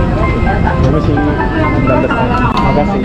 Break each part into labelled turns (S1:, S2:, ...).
S1: Ini sih 19. Makasih.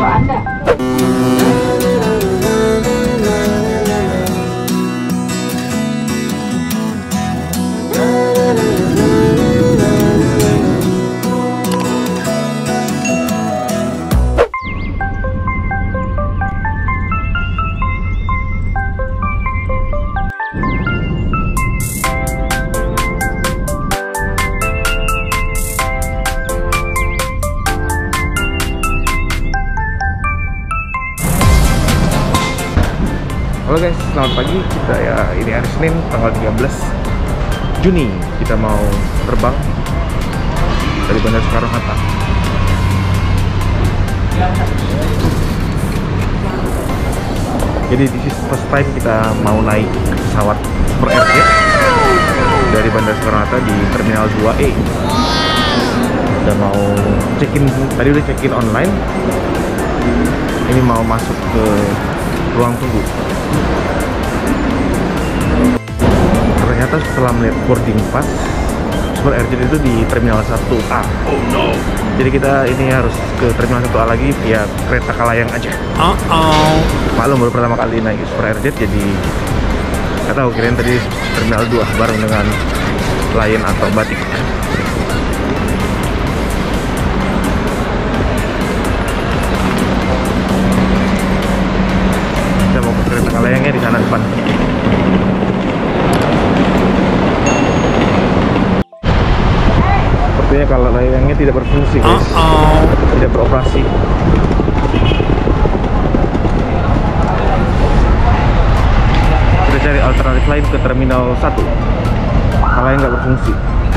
S1: Halo guys, selamat pagi. Kita ini hari Senin tanggal 13 Juni. Kita mau terbang dari Bandara Soekarno-Hatta. Jadi this is first time kita mau naik pesawat Super Airjet dari Bandara Soekarno-Hatta di Terminal 2E. Udah mau check-in, tadi udah check-in online. Ini mau masuk ke ruang tunggu. Ternyata setelah melihat boarding pass, Super Airjet itu di Terminal 1A. Oh no. Jadi kita ini harus ke Terminal 1A lagi via kereta Kalayang aja. Maklum baru pertama kali naik Super Airjet, jadi nggak tahu, kirain tadi Terminal 2 bareng dengan Lion atau Batik. Kereta Kalayangnya di sana depan. Sepertinya kalau layangnya tidak berfungsi, guys. Tidak beroperasi. Kita cari alternatif lain ke Terminal 1. Kalayang nggak berfungsi.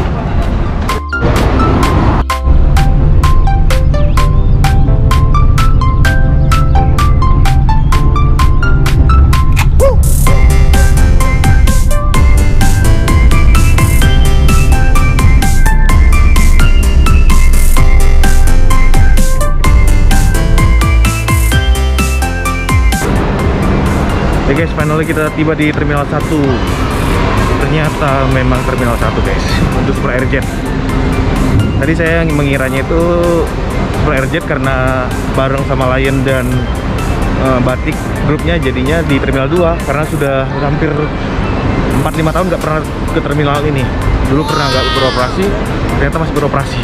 S1: Oke guys, finally kita tiba di Terminal 1. Ternyata memang Terminal 1 guys, untuk Super Airjet. Tadi saya mengiranya itu Super Airjet karena bareng sama Lion dan Batik grupnya, jadinya di Terminal 2. Karena sudah hampir 4-5 tahun nggak pernah ke terminal ini. Dulu pernah nggak beroperasi, ternyata masih beroperasi.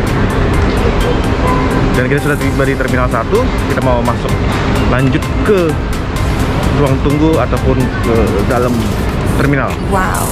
S1: Dan kita sudah tiba di Terminal 1. Kita mau masuk lanjut ke ruang tunggu ataupun ke dalam terminal. Wow.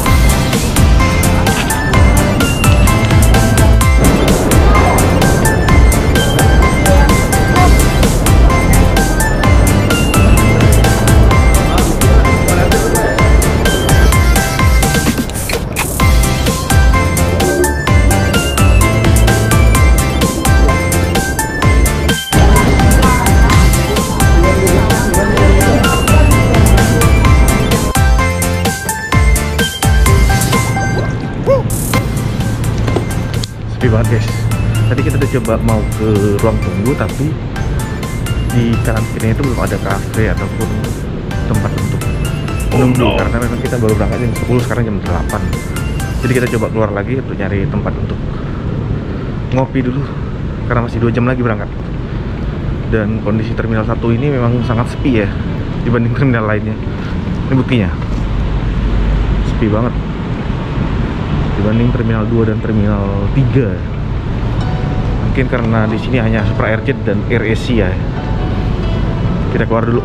S1: Sepi banget guys. Tadi kita udah coba mau ke ruang tunggu, tapi di kanan kirinya itu belum ada kafe ataupun tempat untuk menunggu. Karena memang kita baru berangkat jam 10, sekarang jam 8. Jadi kita coba keluar lagi untuk nyari tempat untuk ngopi dulu, karena masih 2 jam lagi berangkat. Dan kondisi Terminal 1 ini memang sangat sepi ya dibanding terminal lainnya. Ini buktinya, sepi banget dibanding Terminal 2 dan Terminal 3. Mungkin karena di sini hanya Super Airjet dan AirAsia. Kita keluar dulu.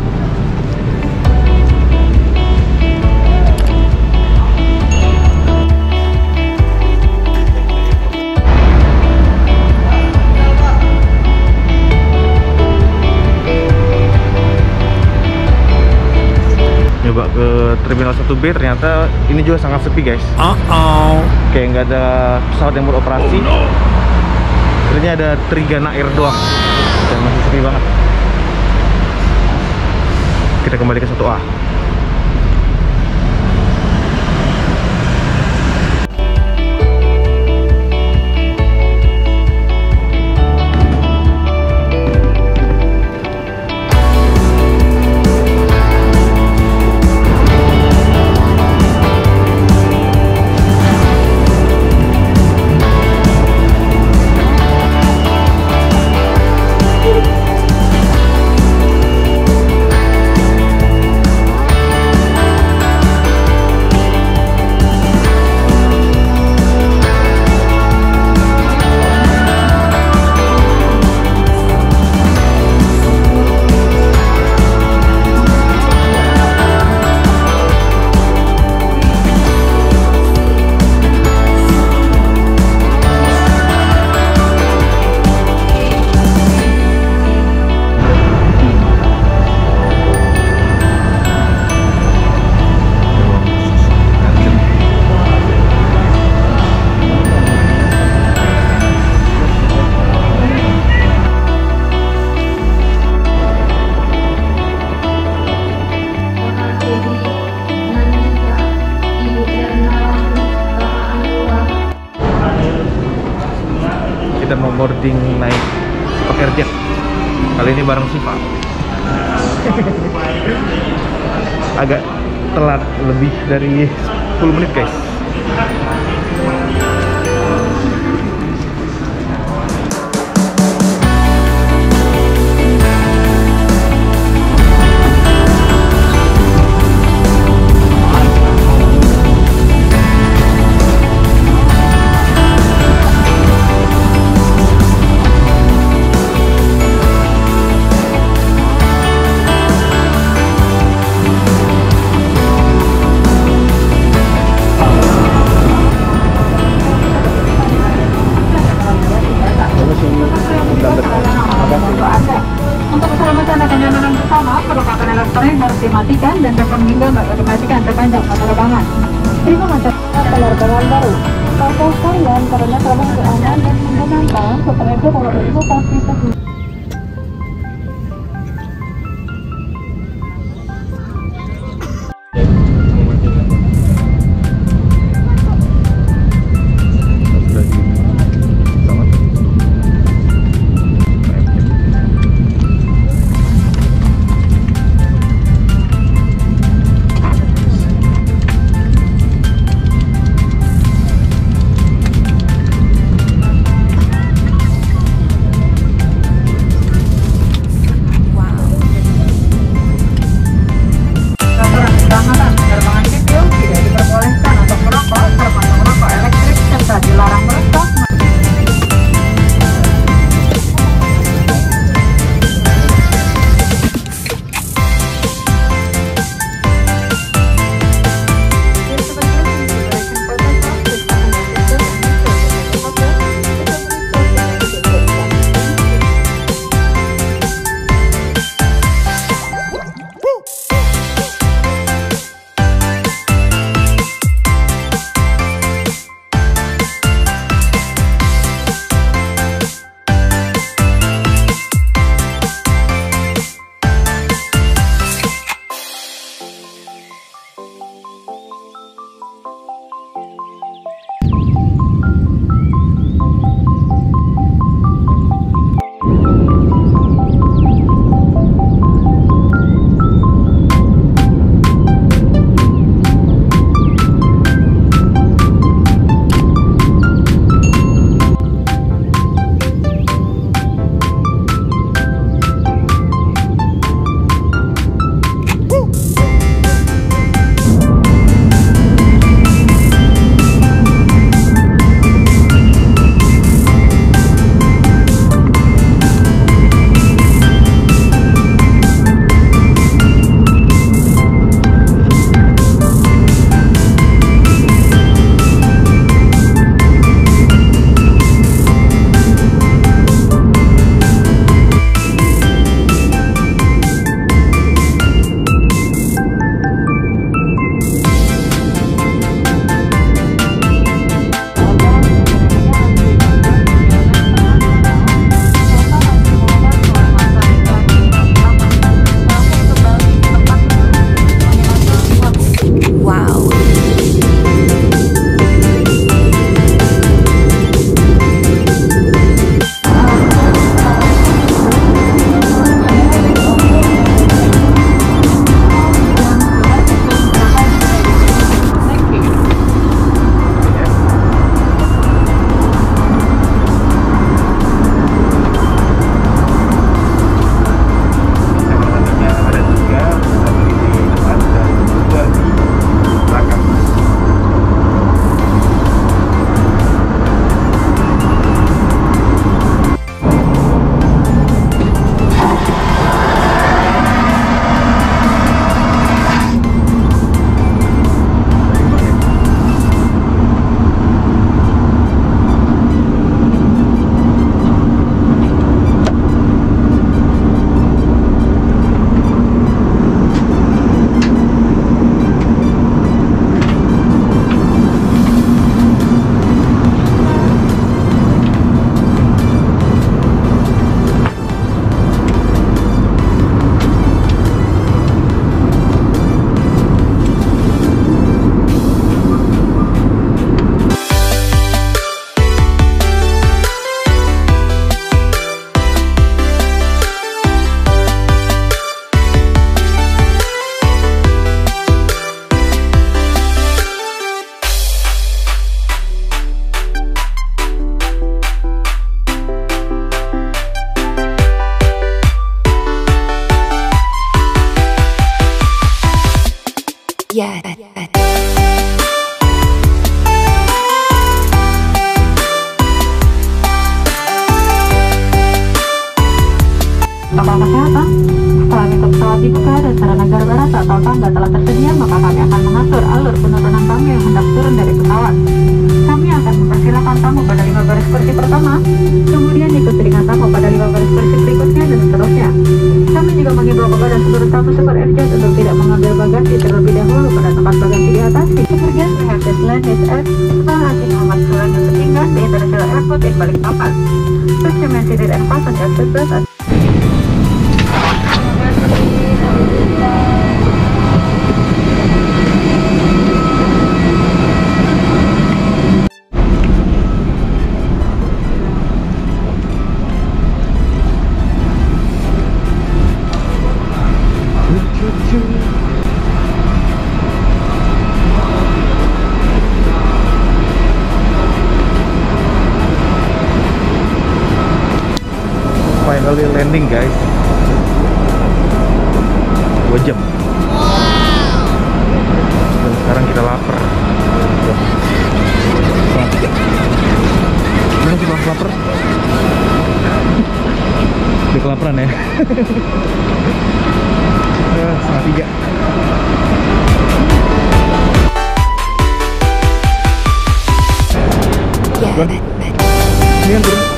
S1: Coba ke Terminal 1B, ternyata ini juga sangat sepi guys. Kayak nggak ada pesawat yang beroperasi. Ternyata ada Trigana Air doang dan masih sepi banget. Kita kembali ke 1A. kita mau boarding naik pakai Airjet. Kali ini bareng Siva. Agak telat, lebih dari 10 menit guys.
S2: Untuk keselamatan dan kenyamanan bersama, perlengkapan elektronik harus dimatikan dan telepon genggam harus dimatikan terpanjang penerbangan. Terima kasih penerbangan baru. Pakai kalian karena telah aman dan menyenangkan. Setelah itu kalau begitu pasti
S3: Yeah.
S2: Protokol kesehatan. Setelah pintu pesawat dibuka dan sarana garbarata atau tangga telah tersedia, maka kami akan mengatur alur penurunan tamu yang hendak turun dari pesawat. Kami akan mempersilakan tamu pada 5 baris kursi pertama, kemudian diikuti dengan tamu pada 5 baris kursi berikutnya, dan seterusnya. Kami juga mengimbau kepada seluruh tamu Super Airjet untuk tidak mengambil bagasi terlebih dahulu pada tempat bagasi di atas. Super guests, we have just landed at Sultan Haji Muhammad Sulaiman Setinggan di International Airport in Balikpapan. Please remain seated and fasten your seatbelts.
S1: Finally landing guys. 2 jam. Dan sekarang kita lapar. Gimana sih Bang, lapar? Udah kelaparan ya? 2:30.
S3: Yeah.
S1: Ini yang turun.